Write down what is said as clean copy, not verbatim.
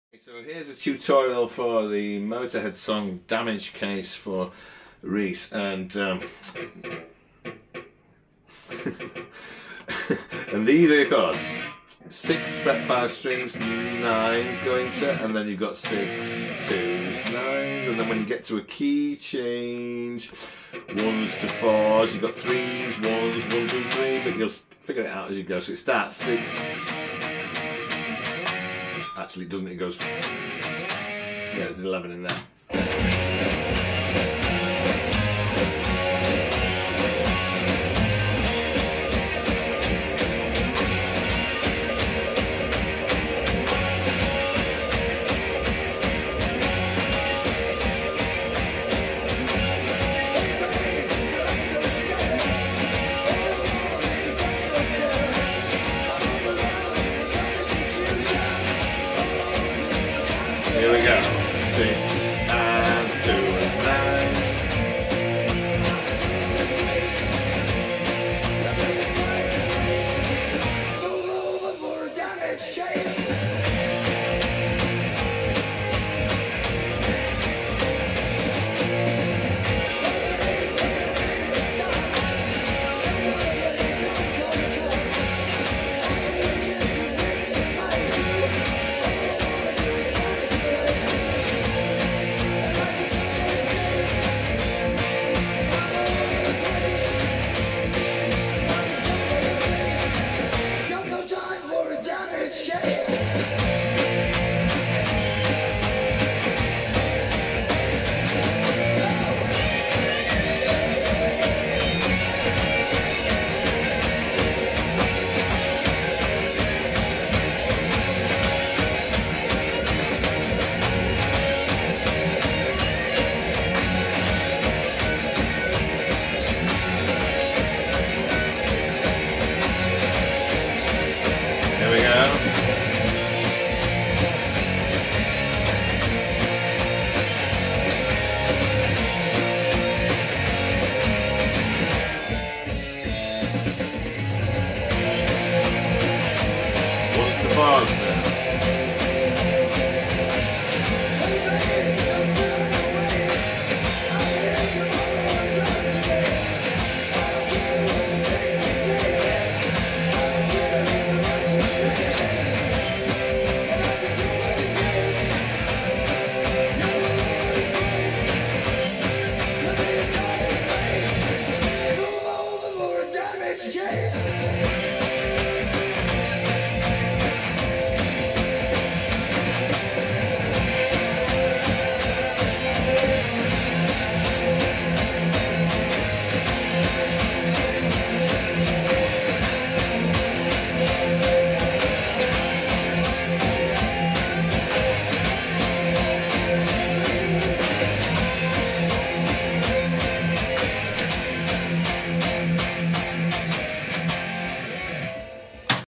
So here's a tutorial for the Motorhead song Damage Case for Reece, and and these are your chords: 6 fret 5 strings, 9s going to, and then you've got 6 2s 9s, and then when you get to a key change, 1s to 4s, you've got 3s 1s 1 2 3, but you'll figure it out as you go. So it starts 6. Actually, it doesn't. It goes. Yeah, there's 11 in there. Here we go. 6.